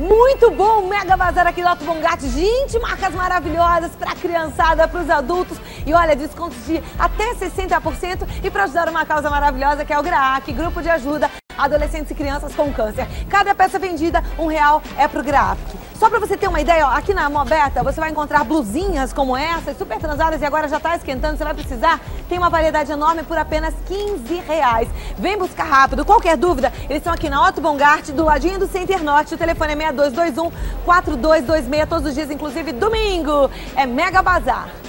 Muito bom, mega bazar aqui do Otto Bongatti. Gente, marcas maravilhosas para a criançada, para os adultos. E olha, descontos de até 60% e para ajudar uma causa maravilhosa que é o GRAAC, Grupo de Ajuda a Adolescentes e Crianças com Câncer. Cada peça vendida, R$1 é pro GRAAC. Só para você ter uma ideia, ó, aqui na Moberta você vai encontrar blusinhas como essas, super transadas e agora já está esquentando, você vai precisar. Tem uma variedade enorme por apenas R$15. Vem buscar rápido. Qualquer dúvida, eles estão aqui na Otto Bongatti, do ladinho do Center Norte. O telefone é 6221-4226, todos os dias, inclusive domingo. É Mega Bazar.